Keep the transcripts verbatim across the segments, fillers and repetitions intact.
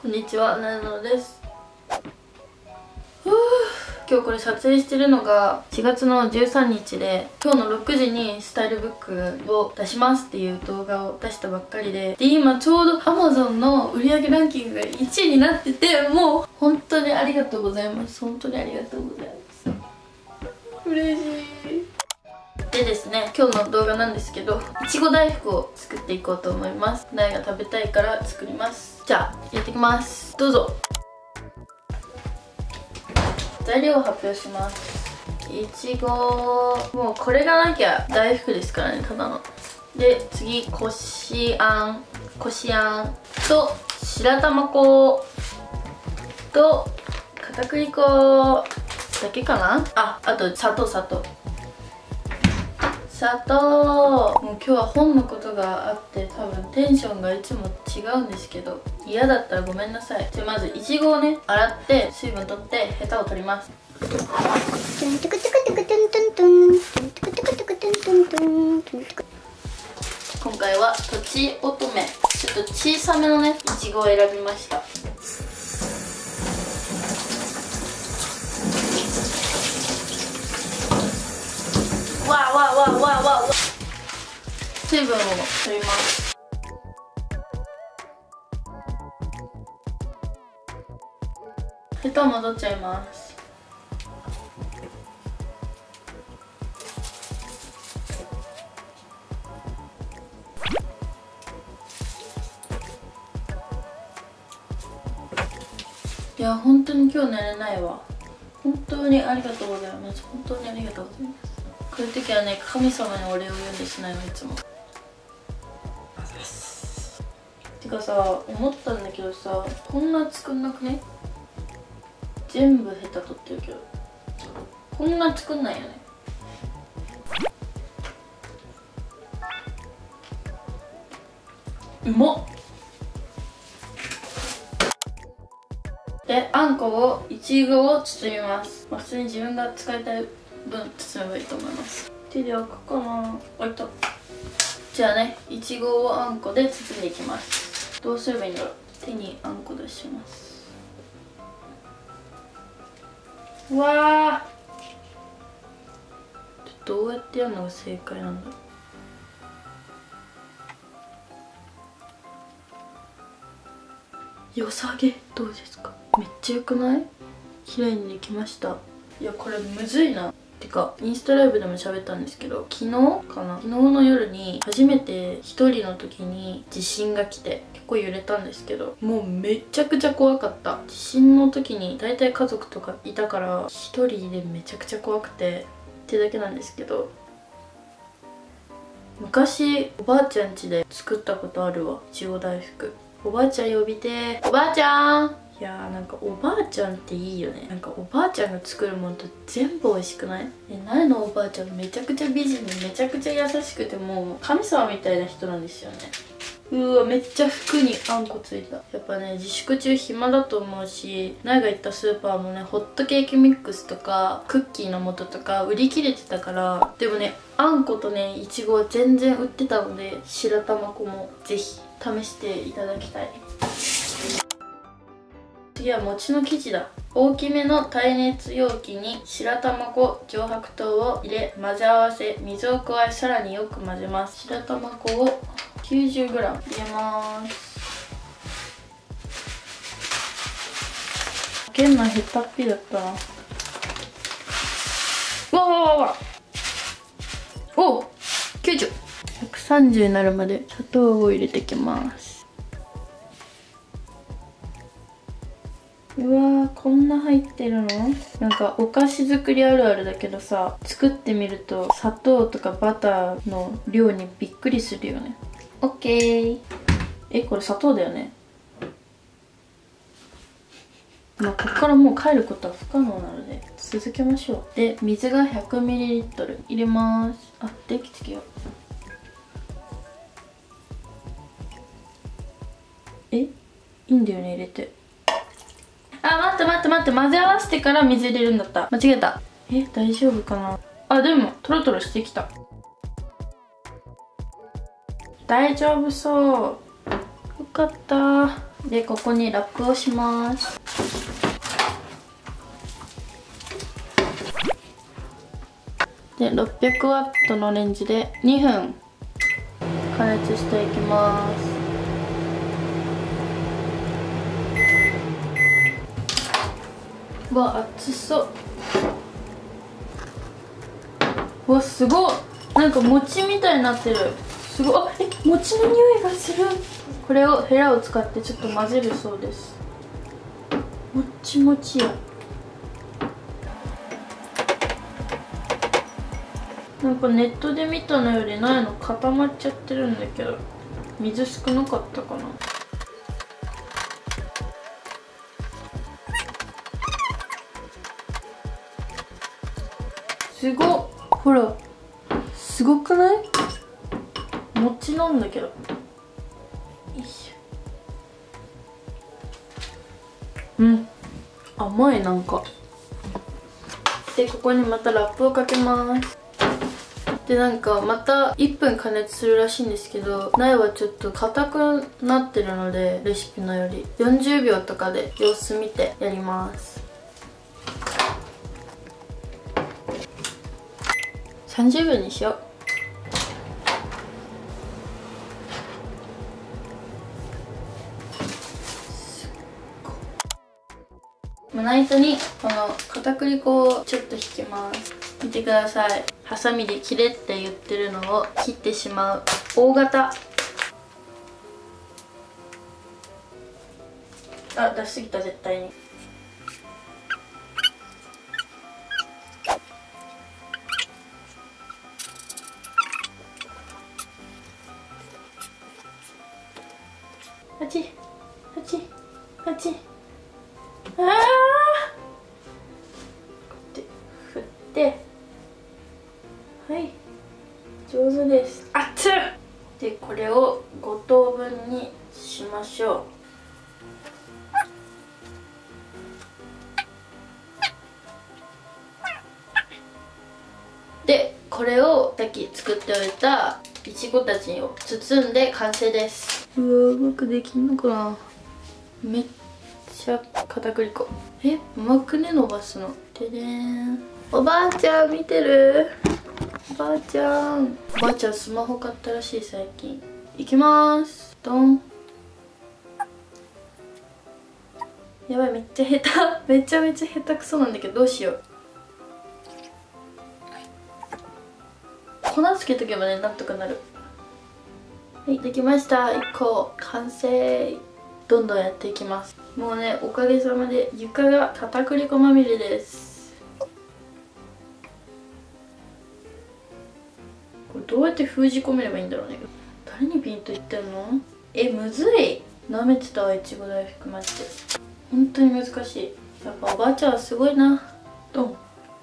こんにちは、なのです。今日これ撮影してるのがしがつのじゅうさんにちで、今日のろくじにスタイルブックを出しますっていう動画を出したばっかりで、で今ちょうど アマゾン の売上ランキングがいちいになってて、もう本当にありがとうございます。本当にありがとうございます。嬉しい。でですね、今日の動画なんですけど、いちご大福を作っていこうと思います。苗が食べたいから作ります。じゃあやっていきます。どうぞ。材料を発表します。いちご、もうこれがなきゃ大福ですからね、ただの。で次、こしあんこしあんと白玉粉と片栗粉だけかなあ。あと砂糖砂糖砂糖。もう今日は本のことがあって多分テンションがいつも違うんですけど、嫌だったらごめんなさい。じゃあまずいちごをね、洗って水分取ってヘタを取ります。今回はとちおとめ、ちょっと小さめのねいちごを選びました。わあわあわあわあわあ、水分を取ります。ヘタも取っちゃいます。いや本当に今日寝れないわ。本当にありがとうございます。本当にありがとうございます。こういう時はね、神様にお礼を言うんでしないの、いつも。てかさ、思ったんだけどさ、こんな作んなくね？全部ヘタ取ってるけどこんな作んないよね。うまっ。で、あんこをいちごを包みます。まあ、普通に自分が使いたい分包めばいいと思います。手で開くかな。開いた。じゃあね、いちごをあんこで包んでいきます。どうすればいいんだろう。手にあんこ出します。うわー、どうやってやるのが正解なんだろう。よさげどうですか？めっちゃ良くない？綺麗にできました。いやこれむずいな。てかインスタライブでも喋ったんですけど、昨日かな、昨日の夜に初めて一人の時に地震が来て結構揺れたんですけど、もうめちゃくちゃ怖かった。地震の時に大体家族とかいたから一人でめちゃくちゃ怖くてってだけなんですけど、昔おばあちゃん家で作ったことあるわ、いちご大福。おばあちゃん呼びてー。おばあちゃん。いやーなんかおばあちゃんっていいよね。なんかおばあちゃんが作るものと全部美味しくない？え、苗のおばあちゃんめちゃくちゃ美人でめちゃくちゃ優しくて、もう神様みたいな人なんですよね。うわめっちゃ服にあんこついた。やっぱね自粛中暇だと思うし、苗が行ったスーパーもねホットケーキミックスとかクッキーの素とか売り切れてたから、でもねあんことねいちごは全然売ってたので、白玉粉もぜひ試していただきたい。次は餅の生地だ。大きめの耐熱容器に白玉粉、上白糖を入れ混ぜ合わせ、水を加えさらによく混ぜます。白玉粉を きゅうじゅうグラム 入れます。開けんのヘタっぴだったな。わわわわ、おっきゅうじゅう、ひゃくさんじゅうになるまで砂糖を入れていきます。うわーこんな入ってるの？なんかお菓子作りあるあるだけどさ、作ってみると砂糖とかバターの量にびっくりするよね。オッケー。え、これ砂糖だよね。まあここからもう帰ることは不可能なので続けましょう。で水が ひゃくミリリットル 入れます。あ、電気つけよう。え、いいんだよね入れて。あ、待って待って待って、混ぜ合わせてから水入れるんだった。間違えた。え、大丈夫かな。あ、でもトロトロしてきた。大丈夫そう。よかった。 でここにラップをします。でろっぴゃくワットのレンジでにふん加熱していきます。うわ、熱そう。うわ、すごい。なんか餅みたいになってる。すごい。あ、え、餅の匂いがする。これをヘラを使ってちょっと混ぜるそうです。もっちもちや。なんかネットで見たのよりないの固まっちゃってるんだけど、水少なかったかな。すごっ。ほら、すごくない？餅なんだけど。よいしょ。うん、甘い。なんかでここにまたラップをかけます。でなんかまたいっぷん加熱するらしいんですけど、苗はちょっと硬くなってるので、レシピのよりよんじゅうびょうとかで様子見てやります。さんじゅうびょうにしよう。胸板にこの片栗粉をちょっと引きます。見てください。ハサミで切れって言ってるのを切ってしまう大型。あ、出しすぎた。絶対に。あちあちあち。ああ、こうやって振って、はい、上手です。あっつ。でこれをごとうぶんにしましょう。でこれをさっき作っておいたいちごたちを包んで完成です。うわ、うまくできんのかな。めっちゃ片栗粉。え、うまくね、伸ばすの。ででーん。おばあちゃん見てる？おばあちゃん。おばあちゃんスマホ買ったらしい最近。いきまーす。ドン。やばい、めっちゃ下手。めちゃめちゃ下手くそなんだけど、どうしよう。粉つけとけばね、なんとかなる。はい、できました。いっこ完成。どんどんやっていきます。もうね、おかげさまで床が片栗粉まみれです。これどうやって封じ込めればいいんだろうね。誰にピンと言ってんの？え、むずい。舐めてたわ、いちご大福マジで。本当に難しい。やっぱおばあちゃんはすごいな。ドン。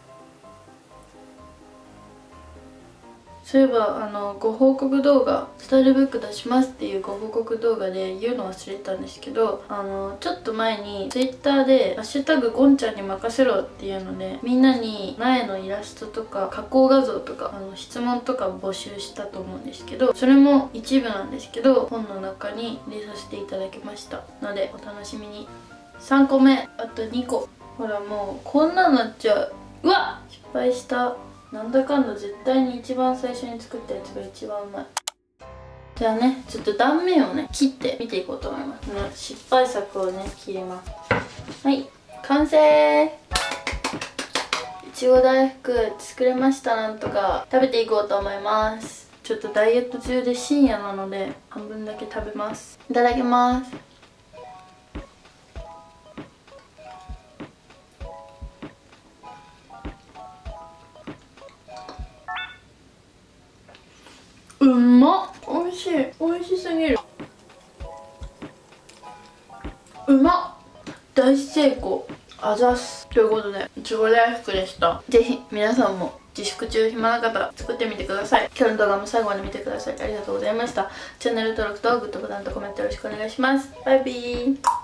そういえばあのご報告動画、スタイルブック出しますっていうご報告動画で言うの忘れてたんですけど、あのちょっと前にツイッターで「ハッシュタグゴンちゃんに任せろ」っていうので、みんなに苗のイラストとか加工画像とかあの質問とかを募集したと思うんですけど、それも一部なんですけど本の中に入れさせていただきましたので、お楽しみに。さんこめ、あとにこ。ほらもうこんなのなっちゃう。うわっ、失敗した。なんだかんだ絶対に一番最初に作ったやつが一番うまい。じゃあね、ちょっと断面をね切って見ていこうと思います。ね、失敗作をね切ります。はい、完成。いちご大福作れました。なんとか食べていこうと思います。ちょっとダイエット中で深夜なので半分だけ食べます。いただきます。うまっ。おいしい。おいしすぎる。うまっ。大成功。あざす。ということでいちご大福でした。ぜひ皆さんも自粛中暇な方作ってみてください。今日の動画も最後まで見てください。ありがとうございました。チャンネル登録とグッドボタンとコメントよろしくお願いします。バイビー。